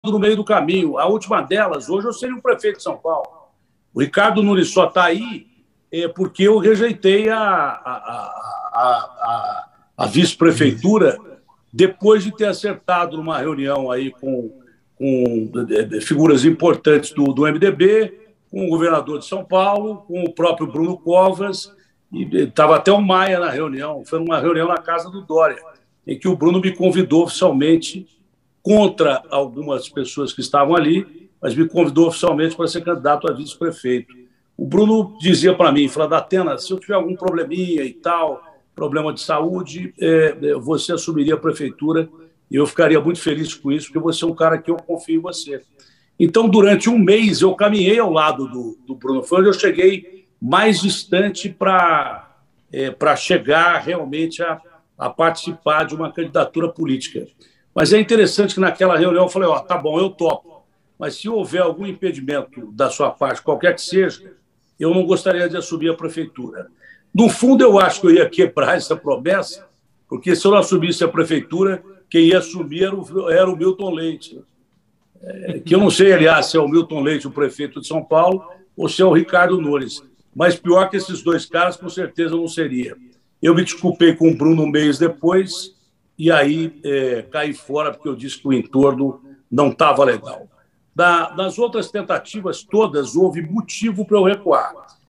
no meio do caminho. A última delas, hoje eu seria o prefeito de São Paulo. O Ricardo Nunes só está aí porque eu rejeitei a vice-prefeitura depois de ter acertado numa reunião aí com figuras importantes do MDB, com o governador de São Paulo, com o próprio Bruno Covas, e estava até o Maia na reunião. Foi uma reunião na casa do Dória, em que o Bruno me convidou oficialmente, contra algumas pessoas que estavam ali, mas me convidou oficialmente para ser candidato a vice-prefeito. O Bruno dizia para mim, falava, Datena, se eu tiver algum probleminha e tal, problema de saúde, você assumiria a prefeitura e eu ficaria muito feliz com isso, porque você é um cara que eu confio em você. Então, durante um mês, eu caminhei ao lado do Bruno. Foi onde eu cheguei mais distante para chegar realmente a participar de uma candidatura política. Mas é interessante que naquela reunião eu falei, tá bom, eu topo, mas se houver algum impedimento da sua parte, qualquer que seja, eu não gostaria de assumir a prefeitura. No fundo, eu acho que eu ia quebrar essa promessa, porque se eu não assumisse a prefeitura, quem ia assumir era o Milton Leite, que eu não sei, aliás, se é o Milton Leite o prefeito de São Paulo ou se é o Ricardo Nunes, mas pior que esses dois caras, com certeza não seria. Eu me desculpei com o Bruno um mês depois e aí caí fora porque eu disse que o entorno não estava legal. Nas outras tentativas todas, houve motivo para eu recuar.